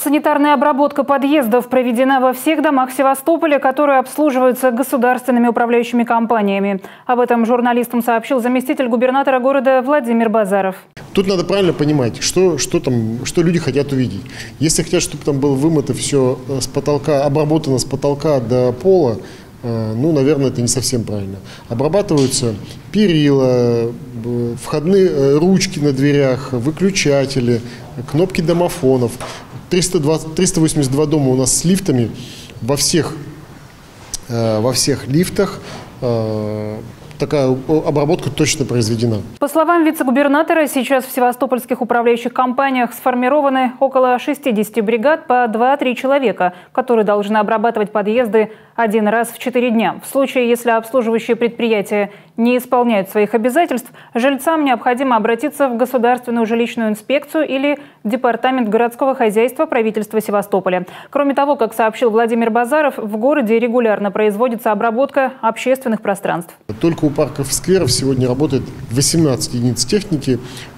Санитарная обработка подъездов проведена во всех домах Севастополя, которые обслуживаются государственными управляющими компаниями. Об этом журналистам сообщил заместитель губернатора города Владимир Базаров. Тут надо правильно понимать, что люди хотят увидеть. Если хотят, чтобы там было вымыто все с потолка, обработано с потолка до пола, ну, наверное, это не совсем правильно. Обрабатываются перила, входные ручки на дверях, выключатели, кнопки домофонов. 382 дома у нас с лифтами. Во всех лифтах такая обработка точно произведена. По словам вице-губернатора, сейчас в севастопольских управляющих компаниях сформированы около 60 бригад по 2-3 человека, которые должны обрабатывать подъезды один раз в 4 дня. В случае, если обслуживающие предприятия не исполняют своих обязательств, жильцам необходимо обратиться в Государственную жилищную инспекцию или Департамент городского хозяйства правительства Севастополя. Кроме того, как сообщил Владимир Базаров, в городе регулярно производится обработка общественных пространств. Только у парков и скверов сегодня работает 18 единиц техники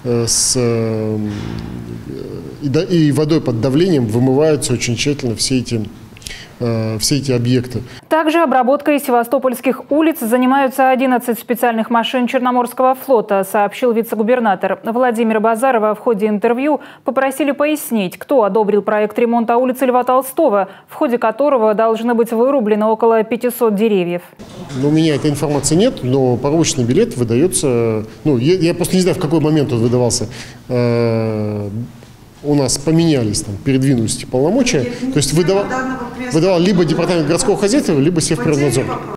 и водой под давлением вымываются очень тщательно все эти объекты. Также обработкой севастопольских улиц занимаются 11 специальных машин Черноморского флота, сообщил вице-губернатор. Владимира Базарова в ходе интервью попросили пояснить, кто одобрил проект ремонта улицы Льва Толстого, в ходе которого должны быть вырублено около 500 деревьев. У меня этой информации нет, но парковочный билет выдается, я просто не знаю, в какой момент он выдавался. У нас поменялись, передвинулись полномочия. То есть выдавал либо Департамент городского хозяйства, либо Севприроднадзор.